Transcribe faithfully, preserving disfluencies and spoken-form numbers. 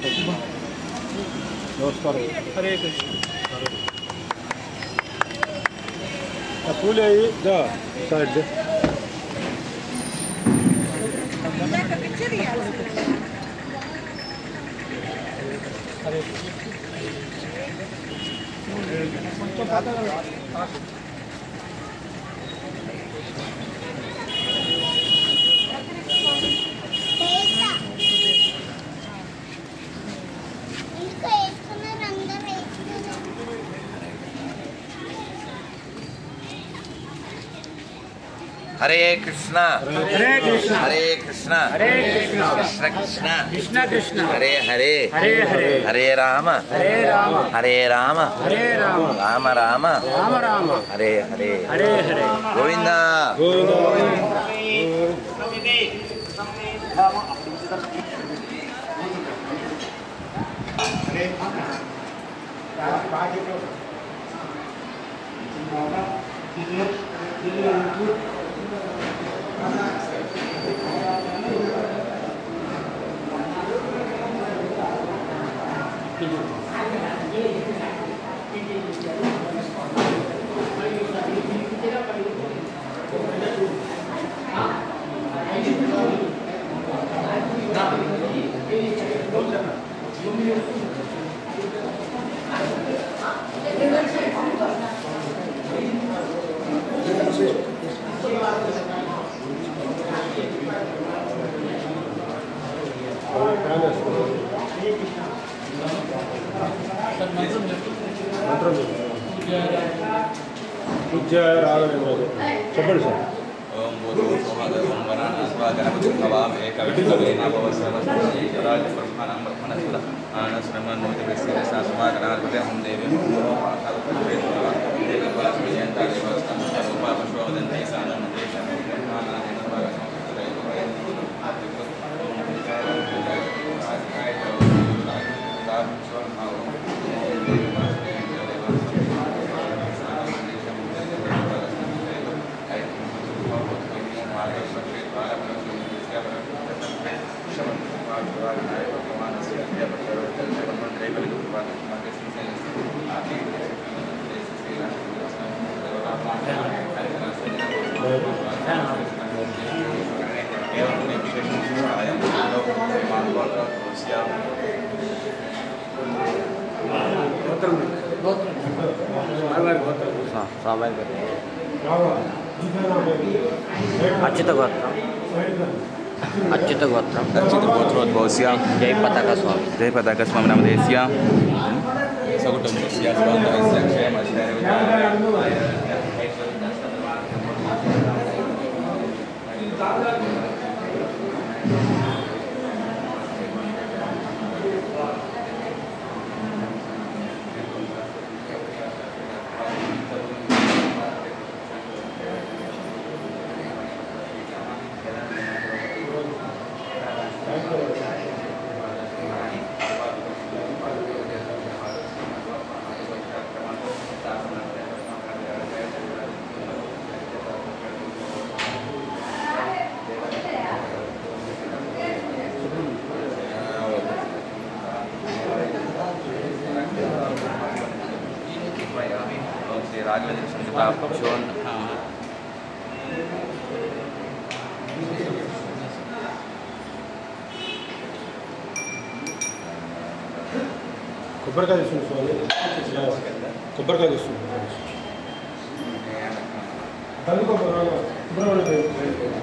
नमस्कार। हरे कृष्ण। फूल है ये जा साइड से हरे कृष्णा हरे कृष्णा हरे कृष्णा हरे कृष्णा कृष्ण कृष्ण कृष्ण कृष्ण हरे हरे हरे हरे हरे राम हरे राम हरे राम हरे राम राम राम राम राम हरे हरे हरे हरे गोविंदा पूज्य राघवेंद्र చెప్పండి సార్ ओम बोधो सोमद ओम गणानास्वा गणपति भवाम एकविंशतिना भवस्वराज प्रधानं ब्रह्मणस्पद आनश्रमं नोति विश्वेन शास्त्रमा गणार्पते हम देवी देवपाश्वयन्ता देवस्तं रूपा पशुवदन्ते सानं देशं अच्युत गोत्र अच्युत गोत्र अच्युत गोत्रोद्भवस्य जय पताका स्वामी जय पताका स्वामी नामधेयस्य सकुटुम्बस्य स्वान्तस्य क्षेमस्य राघवेंद्र संगीता शोन కొబ్బరికాయ తీసుకుని స్వామి కొబ్బరికాయ తీసుకుని కొబ్బరికాయ